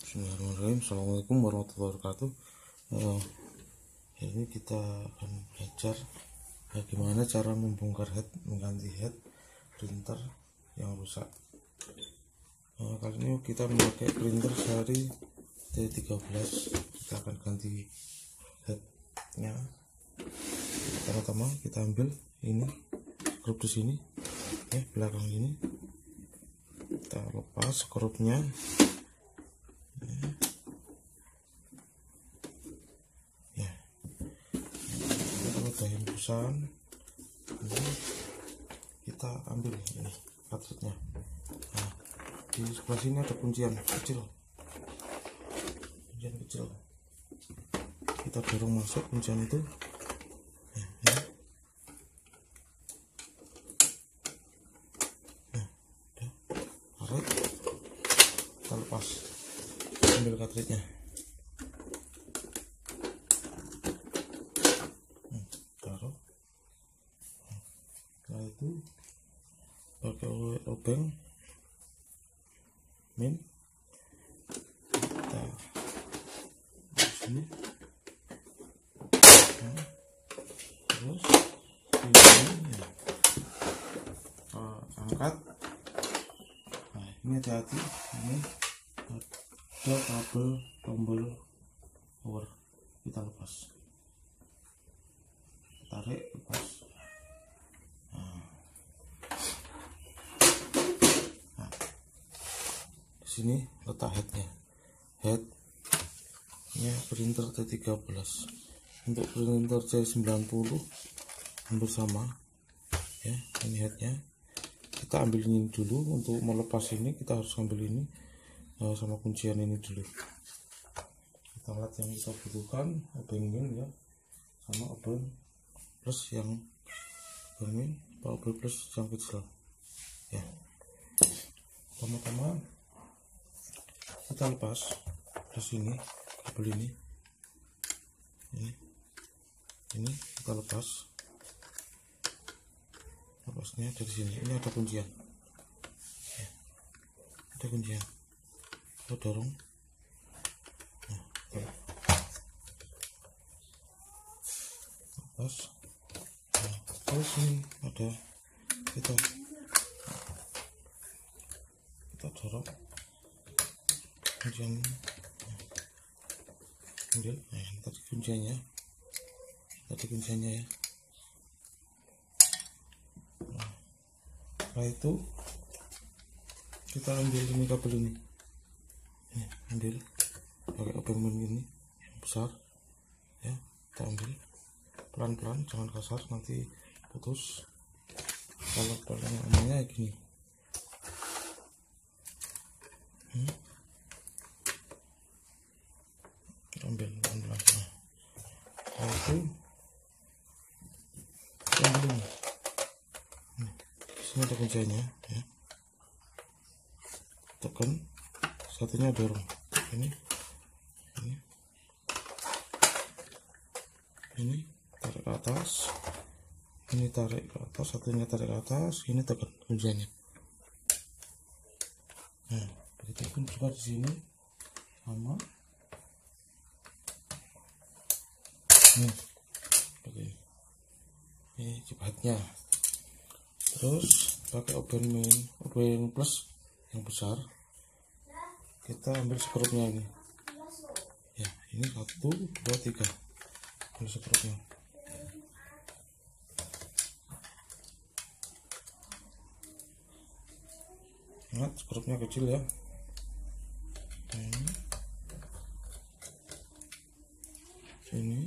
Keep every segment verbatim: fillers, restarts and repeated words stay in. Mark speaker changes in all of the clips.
Speaker 1: Bismillahirrahmanirrahim. Assalamualaikum warahmatullahi wabarakatuh. Uh, ini kita akan belajar bagaimana cara membongkar head, mengganti head printer yang rusak. Uh, kali ini kita memakai printer seri T tiga belas. Kita akan ganti headnya. Pertama-tama kita ambil ini skrup di sini, ya, belakang ini. Kita lepas skrupnya. Ya, kita udah hembusan, ini kita ambil ini cartridge-nya. Nah, di sebelah sini ada kuncian kecil, kuncian kecil. Kita dorong masuk kuncian itu. Nah, ya. Nah, udah, tarik, kita lepas, ambil cartridge-nya. Setelah itu pakai obeng min kita di sini, nah, terus ini ya. Uh, angkat. Nah, ini hati-hati, ini ada kabel tombol power, kita lepas, tarik, lepas. Sini letak headnya, headnya printer T tiga belas. Untuk printer C sembilan puluh hampir sama, ya. Ini headnya, kita ambil ini dulu. Untuk melepas ini kita harus ambil ini uh, sama kuncian ini dulu. Kita lihat yang kita butuhkan, obeng min, ya, sama obeng plus yang obeng min, obeng plus yang kecil, ya. Pertama-tama kita lepas ke sini kabel ini, ini, ini kita lepas, lepasnya dari sini. Ini ada kuncian, ya, ada kuncian. Kita dorong, nah, lepas. Nah, terus ini ada kita kita dorong kuncian, ambil. Nah, ini tadi kunciannya, tadi kunciannya, ya. Nah, setelah itu kita ambil ini kabel ini, ini ambil pakai obeng min ini yang besar, ya. Kita ambil pelan-pelan, jangan kasar, nanti putus. Kalau pelan namanya gini, hmm. ambil pelan-pelan. Nah, setelah itu kita ambil ini. Nah, sini ada kuncinya, ya. Tekan, satunya dorong, ini, ini, ini tarik ke atas, ini tarik ke atas, satunya tarik ke atas, ini tekan kuncinya. Nah, begitu pun juga di sini sama. Nih, begini. Ini jepatnya. Terus pakai obeng min, obeng plus yang besar. Kita ambil skrupnya ini. Ya, ini satu, dua, tiga. Ambil skrupnya. Ingat, skrupnya kecil, ya. Ini, ini.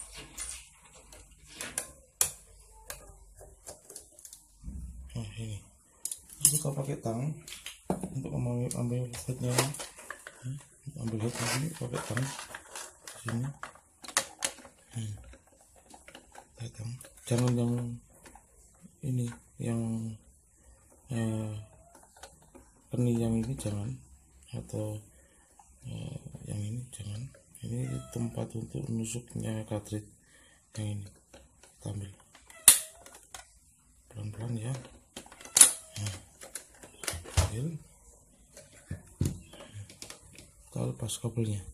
Speaker 1: Nah, ini kita pakai tang untuk ambil ambil headnya, ambil head ini pakai tang sini. Hmm. Tang, jangan yang ini, yang eh, keni yang ini jangan, atau eh, yang ini jangan. Ini tempat untuk nusuknya cartridge yang ini. Kita ambil pelan-pelan, ya. Nah, ambil, kita kita lepas kabelnya.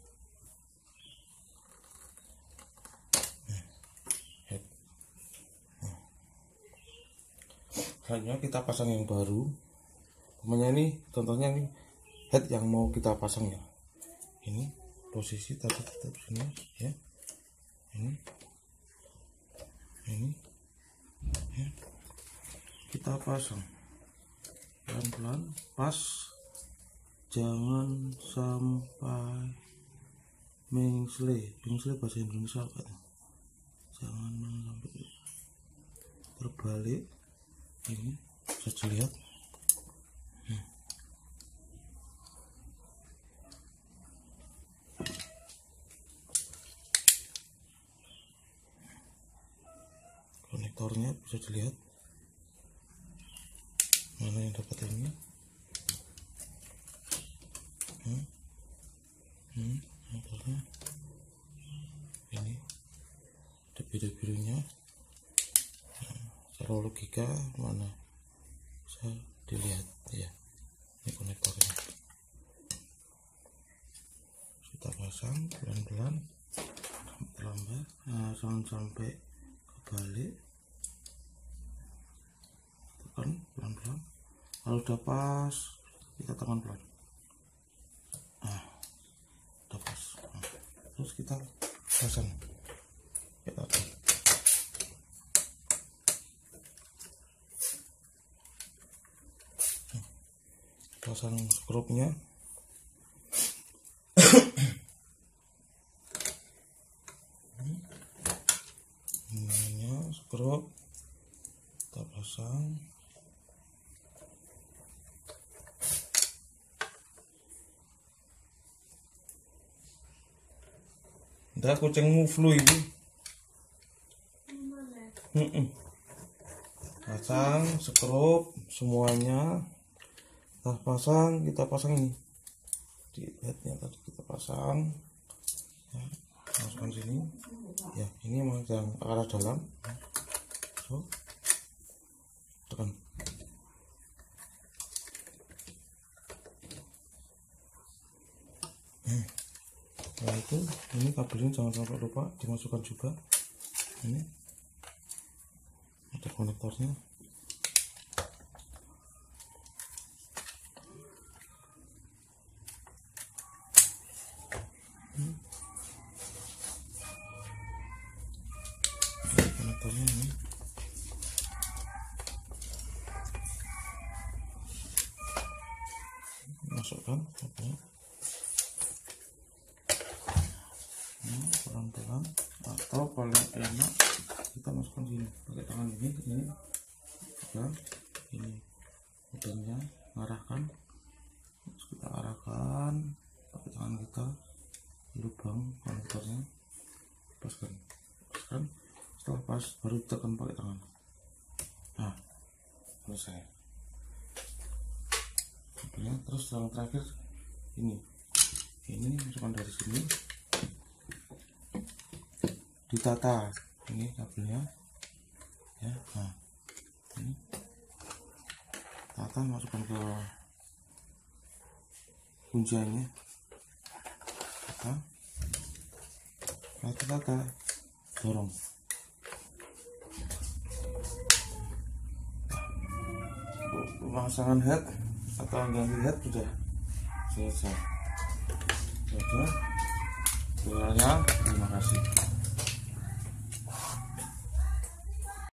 Speaker 1: Nah, head. Nah. Selanjutnya kita pasang yang baru. Namanya ini contohnya ini head yang mau kita pasang ya. Ini posisi tadi tetap sini ya. Ini ini ya. Kita pasang pelan-pelan, pas, jangan sampai mengsle. Mengsle bahasa Indonesia apa itu? Jangan sampai terbalik. Ini bisa dilihat. Hmm. Konektornya bisa dilihat. Mana yang dapat ini? Hmm. Hmm. Konektornya ini ada biru-birunya. Nah, secara logika mana bisa dilihat ya. Ini konektornya. Kita pasang pelan-pelan, lambat, nah, jangan sampai kebalik. Tekan pelan-pelan. Kalau udah pas, kita tekan pelan. Nah, udah pas. Nah, terus kita pasang. Kita pasang skrupnya. Ini skrup kita pasang. Entah kucingmu flu ini. Mm -mm. Pasang skrup semuanya. Kita pasang, kita pasang ini di headnya tadi kita pasang ya, masukkan sini ya, ini mau yang ke arah dalam, so tekan. Hmm. Nah itu, ini kabelnya jangan sampai lupa dimasukkan juga. Ini ada konektornya. Hmm. Konektornya ini. Masukkan kabelnya. Ini pelan-pelan, atau paling enak kita masukkan sini pakai tangan ini, ini pegang, ini udangnya mengarahkan, terus kita arahkan pakai tangan kita lubang konektornya, paskan, paskan, setelah pas baru tekan pakai tangan. Nah, selesai. Kabelnya. Terus yang terakhir ini, ini masukkan dari sini. Ditata ini kabelnya ya. Nah, ini tata, masukkan ke kunciannya, tata, tata, tata, dorong. Pemasangan head atau ganti head sudah selesai. Sudah. Tutorialnya, terima kasih.